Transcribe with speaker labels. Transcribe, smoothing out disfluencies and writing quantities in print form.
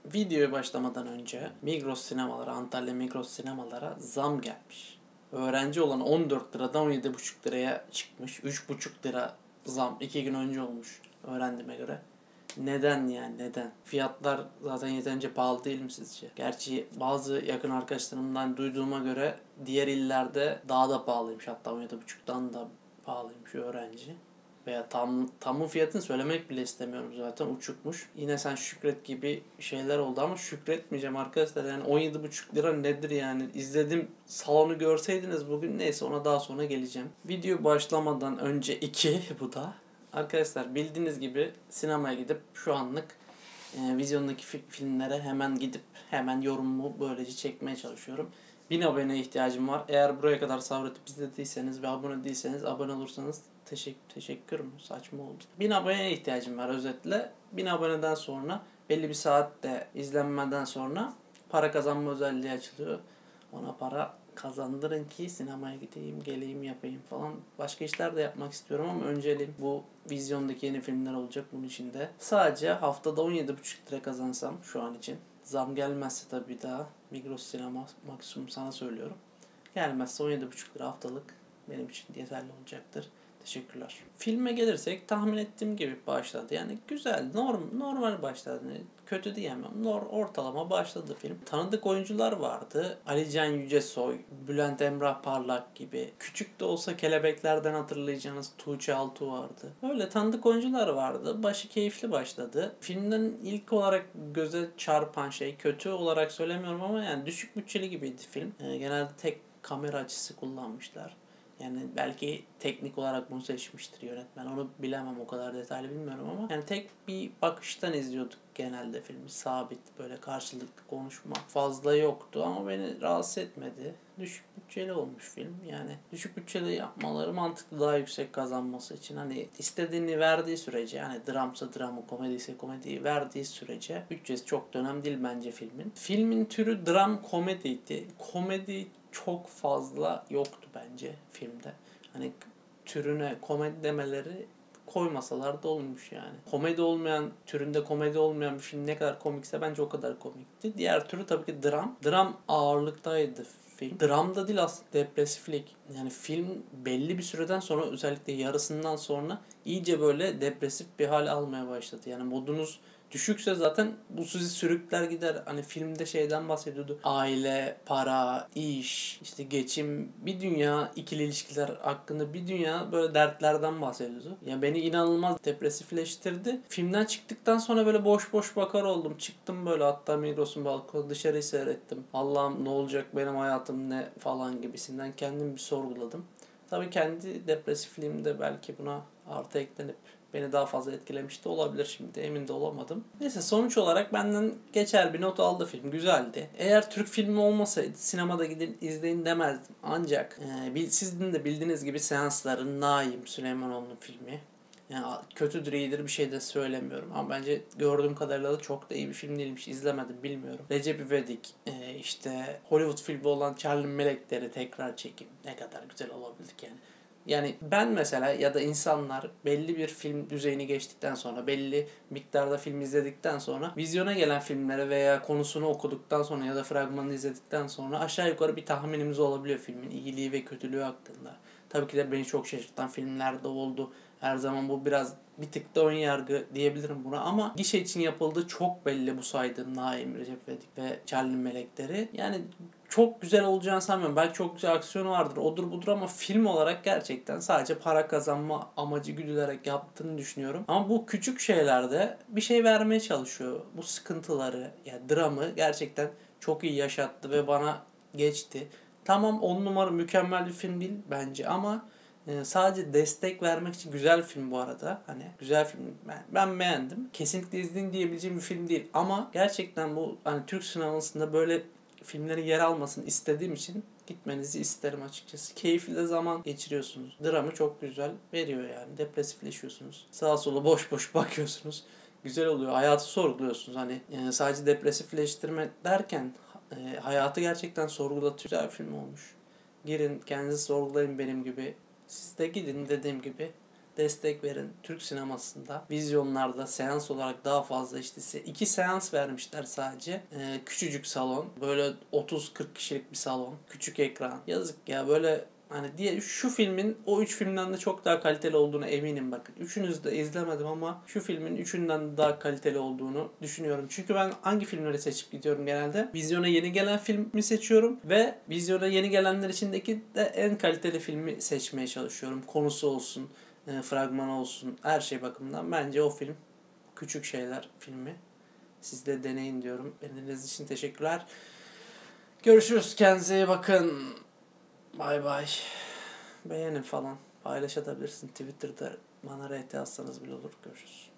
Speaker 1: Videoya başlamadan önce Migros sinemalara, Antalya Migros sinemalara zam gelmiş. Öğrenci olan 14 liradan 17,5 liraya çıkmış. 3,5 lira zam 2 gün önce olmuş öğrendiğime göre. Neden yani neden? Fiyatlar zaten yeterince pahalı değil mi sizce? Gerçi bazı yakın arkadaşlarımdan duyduğuma göre diğer illerde daha da pahalıymış. Hatta 17,5'tan da pahalıymış öğrenci. Veya tamın fiyatını söylemek bile istemiyorum zaten, uçukmuş. Yine sen şükret gibi şeyler oldu ama şükretmeyeceğim arkadaşlar. Yani 17,5 lira nedir yani? İzledim, salonu görseydiniz bugün, neyse ona daha sonra geleceğim. Video başlamadan önce bu da. Arkadaşlar bildiğiniz gibi sinemaya gidip şu anlık vizyondaki filmlere hemen gidip hemen yorumumu böylece çekmeye çalışıyorum. 1000 aboneye ihtiyacım var. Eğer buraya kadar sabredip izlediyseniz ve abone değilseniz abone olursanız teşekkür mü? Saçma oldu. 1000 aboneye ihtiyacım var özetle. 1000 aboneden sonra belli bir saatte izlenmeden sonra para kazanma özelliği açılıyor. Ona para kazandırın ki sinemaya gideyim, geleyim, yapayım falan. Başka işler de yapmak istiyorum ama önceliğim bu vizyondaki yeni filmler olacak bunun içinde. Sadece haftada 17,5 lira kazansam şu an için. Zam gelmezse tabii daha Migros Sinema maksimum sana söylüyorum. Gelmezse 17,5 lira haftalık benim için yeterli olacaktır. Teşekkürler. Filme gelirsek tahmin ettiğim gibi başladı. Yani güzel, normal başladı. Yani kötü diyemem. Ortalama başladı film. Tanıdık oyuncular vardı. Alican Yücesoy, Bülent Emrah Parlak gibi. Küçük de olsa Kelebekler'den hatırlayacağınız Tuğçe Altuğ vardı. Öyle tanıdık oyuncular vardı. Başı keyifli başladı. Filmden ilk olarak göze çarpan şey, kötü olarak söylemiyorum ama yani düşük bütçeli gibiydi film. Genelde tek kamera açısı kullanmışlar. Yani belki teknik olarak bunu seçmiştir yönetmen. Onu bilemem, o kadar detaylı bilmiyorum ama yani tek bir bakıştan izliyorduk genelde filmi. Sabit böyle karşılıklı konuşma fazla yoktu ama beni rahatsız etmedi. Düşük bütçeli olmuş film. Yani düşük bütçeli yapmaları mantıklı, daha yüksek kazanması için. Hani istediğini verdiği sürece, yani dramsa dramı, komediyse komediyi verdiği sürece bütçesi çok da önemli değil bence filmin. Filmin türü dram komediydi. Komedi çok fazla yoktu bence filmde. Hani türüne komedi demeleri koymasalar da olmuş yani. Türünde komedi olmayan bir film ne kadar komikse bence o kadar komikti. Diğer türü tabii ki dram. Dram ağırlıktaydı film. Dram da değil aslında, depresiflik. Yani film belli bir süreden sonra, özellikle yarısından sonra iyice böyle depresif bir hal almaya başladı. Yani modunuz düşükse zaten bu sizi sürükler gider. Hani filmde şeyden bahsediyordu. Aile, para, iş, işte geçim, bir dünya ikili ilişkiler hakkında bir dünya böyle dertlerden bahsediyordu. Ya beni inanılmaz depresifleştirdi. Filmden çıktıktan sonra böyle boş boş bakar oldum. Çıktım böyle, hatta Migros'un balkonu dışarıyı seyrettim. Allah'ım ne olacak benim hayatım ne falan gibisinden kendimi bir sorguladım. Tabii kendi depresifliğim de belki buna artı eklenip beni daha fazla etkilemiş de olabilir, şimdi emin de olamadım. Neyse, sonuç olarak benden geçer bir not aldı film. Güzeldi. Eğer Türk filmi olmasaydı sinemada gidin izleyin demezdim. Ancak sizin de bildiğiniz gibi Seansların Naim Süleymanoğlu'nun filmi. Yani kötüdür iyidir bir şey de söylemiyorum ama bence gördüğüm kadarıyla da çok da iyi bir film değilmiş. İzlemedim, bilmiyorum. Recep İvedik, işte Hollywood filmi olan Charlie Melekleri tekrar çekim. Ne kadar güzel olabildik yani. Yani ben mesela ya da insanlar belli bir film düzeyini geçtikten sonra, belli miktarda film izledikten sonra vizyona gelen filmlere veya konusunu okuduktan sonra ya da fragmanını izledikten sonra aşağı yukarı bir tahminimiz olabiliyor filmin iyiliği ve kötülüğü hakkında. Tabii ki de beni çok şaşırtan filmler de oldu. Her zaman bu biraz bir tık da ön yargı diyebilirim buna ama gişe için yapıldığı çok belli bu saydığım Naim, Recep İvedik ve Charlie Melekleri. Yani çok güzel olacağını sanmıyorum. Belki çok güzel aksiyonu vardır, odur budur ama film olarak gerçekten sadece para kazanma amacı güdülerek yaptığını düşünüyorum. Ama bu küçük şeylerde bir şey vermeye çalışıyor. Bu sıkıntıları, yani dramı gerçekten çok iyi yaşattı ve bana geçti. Tamam, 10 numara mükemmel bir film değil bence ama sadece destek vermek için güzel bir film bu arada. Hani güzel film, ben beğendim. Kesinlikle izleyin diyebileceğim bir film değil ama gerçekten bu hani Türk sinemasında böyle filmlerin yer almasını istediğim için gitmenizi isterim açıkçası. Keyifli de zaman geçiriyorsunuz. Dramı çok güzel veriyor yani. Depresifleşiyorsunuz. Sağa sola boş boş bakıyorsunuz. Güzel oluyor. Hayatı sorguluyorsunuz. Hani sadece depresifleştirme derken hayatı gerçekten sorgulatıyor. Güzel bir film olmuş. Girin kendinizi sorgulayın benim gibi. Siz de gidin dediğim gibi. destek verin. Türk sinemasında, vizyonlarda seans olarak daha fazla işte 2 seans vermişler sadece. Küçücük salon. Böyle 30-40 kişilik bir salon. Küçük ekran. Yazık ya, böyle hani diye şu filmin o 3 filmden de çok daha kaliteli olduğunu eminim bakın. Üçünüzü de izlemedim ama şu filmin üçünden de daha kaliteli olduğunu düşünüyorum. Çünkü ben hangi filmleri seçip gidiyorum genelde? Vizyona yeni gelen filmi seçiyorum ve vizyona yeni gelenler içindeki de en kaliteli filmi seçmeye çalışıyorum. Konusu olsun, fragmanı olsun, her şey bakımından. Bence o film Küçük Şeyler filmi. Siz de deneyin diyorum. Dinlediğiniz için teşekkürler. Görüşürüz. Kendinize iyi bakın. Bay bay. Beğenin falan. Paylaşabilirsin. Twitter'da bana RT atsanız bile olur. Görüşürüz.